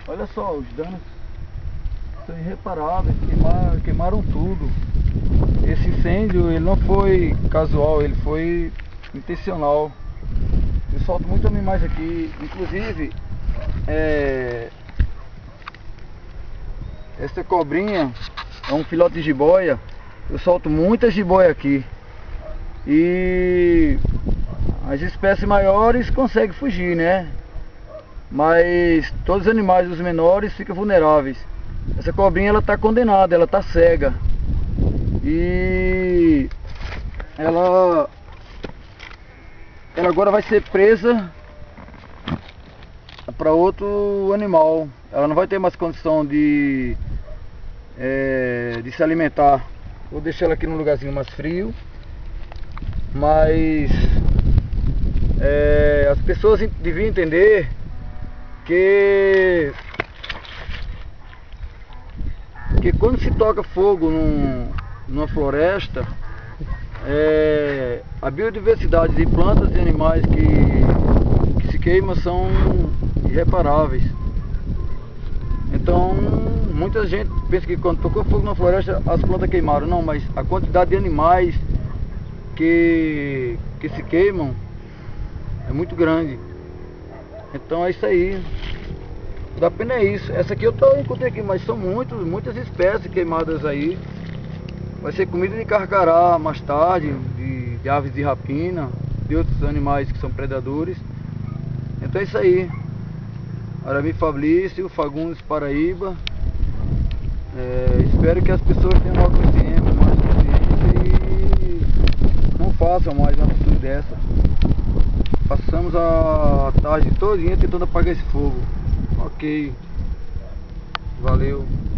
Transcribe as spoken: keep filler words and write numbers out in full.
Olha só, os danos são irreparáveis, queimaram, queimaram tudo. Esse incêndio ele não foi casual, ele foi intencional. Eu solto muitos animais aqui, inclusive é, essa cobrinha é um filhote de jiboia. Eu solto muitas jiboia aqui. E as espécies maiores conseguem fugir, né? Mas todos os animais, os menores, ficam vulneráveis. Essa cobrinha ela está condenada, ela está cega. E ela, ela agora vai ser presa para outro animal. Ela não vai ter mais condição de, é, de se alimentar. Vou deixar ela aqui num lugarzinho mais frio. Mas é, as pessoas deviam entender que, que quando se toca fogo num, numa floresta, é, a biodiversidade de plantas e animais que, que se queimam são irreparáveis. Então muita gente pensa que quando tocou fogo na floresta as plantas queimaram. Não, mas a quantidade de animais que, que se queimam é muito grande. Então é isso aí. Da pena é isso. Essa aqui eu tô, encontrei aqui, mas são muitos, muitas espécies queimadas aí. Vai ser comida de carcará mais tarde, de, de aves de rapina, de outros animais que são predadores. Então é isso aí. Arami Fabrício, Fagundes, Paraíba. É, espero que as pessoas tenham uma consciência, mais consciência e não façam mais uma atitude dessa. Passamos a tarde todinha tentando apagar esse fogo. Ok. Valeu.